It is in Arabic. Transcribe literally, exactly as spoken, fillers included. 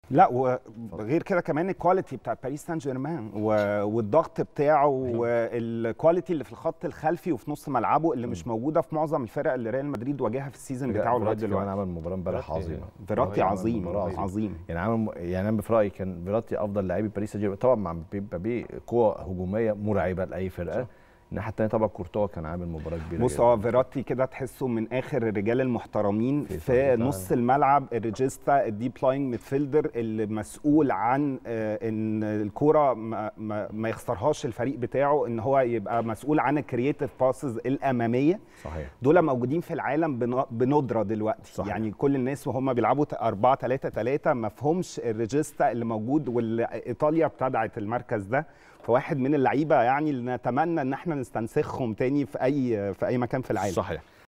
لا وغير كده كمان الكواليتي بتاع باريس سان جيرمان والضغط بتاعه والكواليتي اللي في الخط الخلفي وفي نص ملعبه اللي مش موجوده في معظم الفرق اللي ريال مدريد واجهها في السيزون بتاعه لغايه دلوقتي. كمان عمل مباراه امبارح عظيمه. فيراتي عظيم عظيم, عظيم. يعني عمل يعني انا في رايي كان فيراتي افضل لاعبي باريس سان جيرمان، طبعا مع مبابي قوه هجوميه مرعبه لاي فرقه. الناحيه الثانيه طبعا كورتوا كان عامل مباراه كبيره. بص هو فيراتي كده تحسه من اخر الرجال المحترمين في, في نص الملعب، الريجيستا الديب لاين ميدفيلدر اللي مسؤول عن ان الكوره ما, ما, ما يخسرهاش الفريق بتاعه، ان هو يبقى مسؤول عن الكرييتيف باسز الاماميه. صحيح. دول موجودين في العالم بندره دلوقتي. صحيح. يعني كل الناس وهم بيلعبوا أربعة ثلاثة ثلاثة ما فهمش الريجيستا اللي موجود، وايطاليا ابتدعت المركز ده. فواحد من اللعيبه يعني اللي نتمنى ان احنا نستنسخهم تاني في اي في اي مكان في العالم. صحيح.